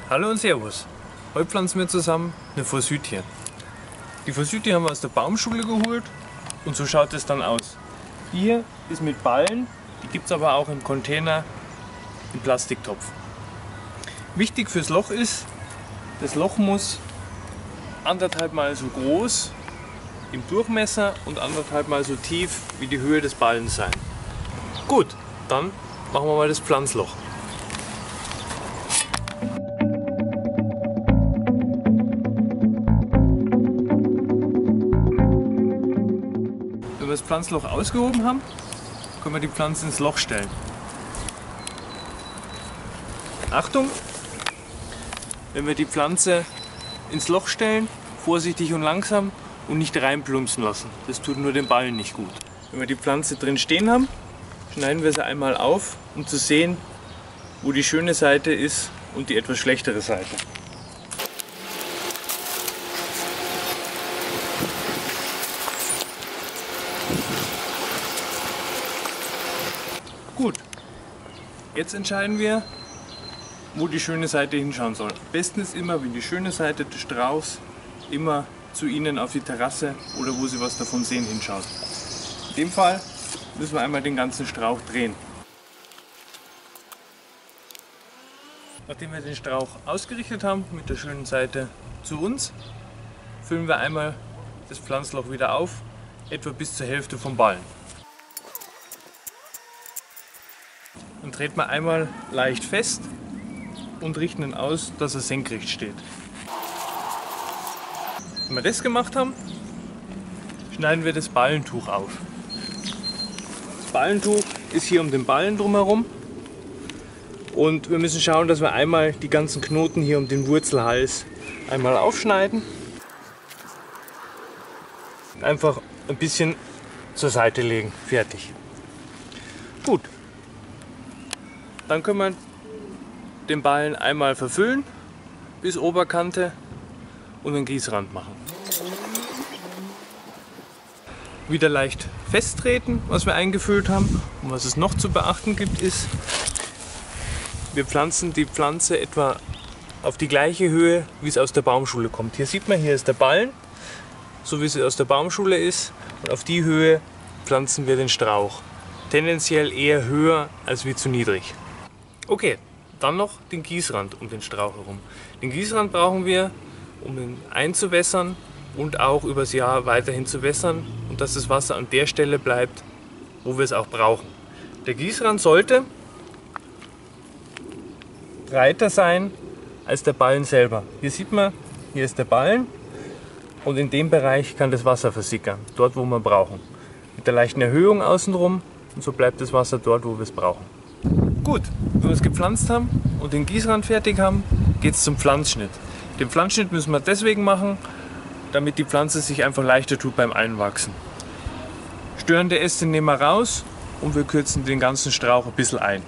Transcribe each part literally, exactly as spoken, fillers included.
Hallo und Servus. Heute pflanzen wir zusammen eine Forsythie. Die Forsythie haben wir aus der Baumschule geholt und so schaut es dann aus. Die hier ist mit Ballen, die gibt es aber auch im Container im Plastiktopf. Wichtig fürs Loch ist, das Loch muss anderthalb Mal so groß im Durchmesser und anderthalb Mal so tief wie die Höhe des Ballens sein. Gut, dann machen wir mal das Pflanzloch. Wenn wir das Pflanzloch ausgehoben haben, können wir die Pflanze ins Loch stellen. Achtung! Wenn wir die Pflanze ins Loch stellen, vorsichtig und langsam und nicht reinplumpsen lassen. Das tut nur den Ballen nicht gut. Wenn wir die Pflanze drin stehen haben, schneiden wir sie einmal auf, um zu sehen, wo die schöne Seite ist und die etwas schlechtere Seite. Gut, jetzt entscheiden wir, wo die schöne Seite hinschauen soll. Am besten ist immer, wenn die schöne Seite des Strauchs immer zu Ihnen auf die Terrasse oder wo Sie was davon sehen hinschaut. In dem Fall müssen wir einmal den ganzen Strauch drehen. Nachdem wir den Strauch ausgerichtet haben mit der schönen Seite zu uns, füllen wir einmal das Pflanzloch wieder auf, etwa bis zur Hälfte vom Ballen. Dann treten wir einmal leicht fest und richten ihn aus, dass er senkrecht steht. Wenn wir das gemacht haben, schneiden wir das Ballentuch auf. Das Ballentuch ist hier um den Ballen drumherum und wir müssen schauen, dass wir einmal die ganzen Knoten hier um den Wurzelhals einmal aufschneiden. Einfach ein bisschen zur Seite legen. Fertig. Gut. Dann können wir den Ballen einmal verfüllen bis Oberkante und einen Gießrand machen. Wieder leicht festtreten, was wir eingefüllt haben. Und was es noch zu beachten gibt, ist, wir pflanzen die Pflanze etwa auf die gleiche Höhe, wie es aus der Baumschule kommt. Hier sieht man, hier ist der Ballen, so wie es aus der Baumschule ist. Und auf die Höhe pflanzen wir den Strauch. Tendenziell eher höher als wie zu niedrig. Okay, dann noch den Gießrand um den Strauch herum. Den Gießrand brauchen wir, um ihn einzuwässern und auch übers Jahr weiterhin zu wässern und dass das Wasser an der Stelle bleibt, wo wir es auch brauchen. Der Gießrand sollte breiter sein als der Ballen selber. Hier sieht man, hier ist der Ballen und in dem Bereich kann das Wasser versickern, dort wo wir brauchen. Mit der leichten Erhöhung außenrum und so bleibt das Wasser dort, wo wir es brauchen. Gut, wenn wir es gepflanzt haben und den Gießrand fertig haben, geht es zum Pflanzschnitt. Den Pflanzschnitt müssen wir deswegen machen, damit die Pflanze sich einfach leichter tut beim Einwachsen. Störende Äste nehmen wir raus und wir kürzen den ganzen Strauch ein bisschen ein.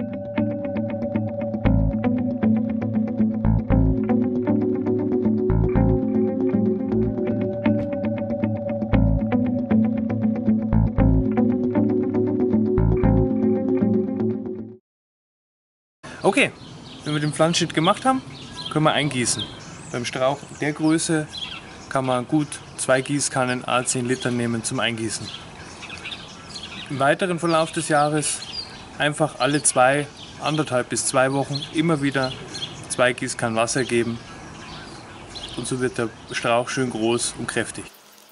Okay, wenn wir den Pflanzschnitt gemacht haben, können wir eingießen. Beim Strauch der Größe kann man gut zwei Gießkannen à zehn Liter nehmen zum Eingießen. Im weiteren Verlauf des Jahres einfach alle zwei, anderthalb bis zwei Wochen immer wieder zwei Gießkannen Wasser geben und so wird der Strauch schön groß und kräftig.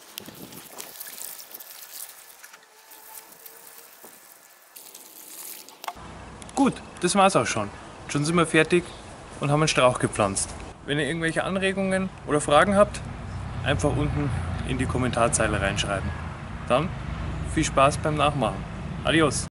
Gut, das war's auch schon. Schon sind wir fertig und haben einen Strauch gepflanzt. Wenn ihr irgendwelche Anregungen oder Fragen habt, einfach unten in die Kommentarzeile reinschreiben. Dann viel Spaß beim Nachmachen. Adios!